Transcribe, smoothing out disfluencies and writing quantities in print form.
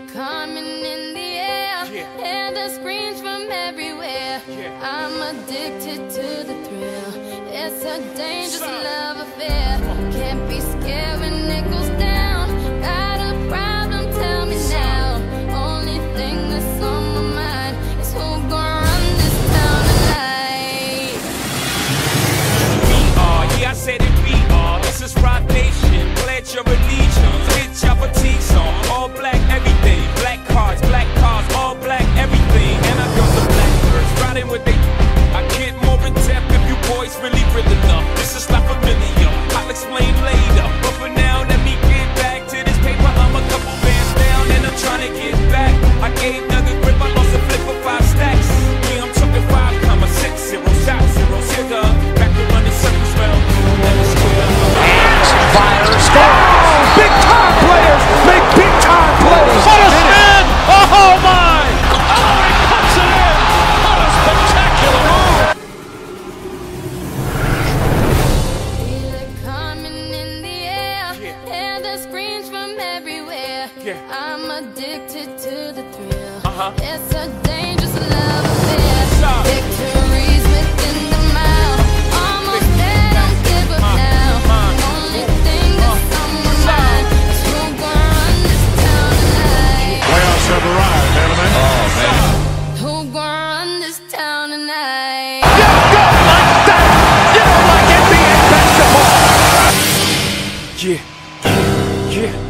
coming in the air, hear the screams from everywhere. I'm addicted to the thrill. It's a dangerous love affair. Can't be scared when it goes down. Got a problem? Tell me now. Only thing that's on my mind is who gon' run this town tonight. We are, yeah, I said it. We are. This is Rock Nation. Pledge your allegiance. Hit your fatigue song. All black everything. Black cars, all black everything. And I got the black birds riding with they. I get more in depth if you boys really real enough. This is not familiar. I'll explain later. But for now, let me get back to this paper. I'm a couple bands down and I'm trying to get back. I gave Doug a grip. I lost a flip for 5 stacks. Yeah, I'm talking 5,6 0 shot 0 zigger. Back to running circles well. Never square. Fire, score! Big time players make big time plays. What a spin! Oh my! Oh, he puts it in! What a spectacular move! Feel it coming in the air, hear the screams from everywhere. I'm addicted to the thrill. It's a dangerous love affair. Victories within the mile. Almost there, don't give up now. Only thing that's on my mind is who gon' run this town tonight. Playoffs have arrived, gentlemen. Oh, man. Who gon' run this town tonight? You don't like that! You don't like NBA basketball! Yeah.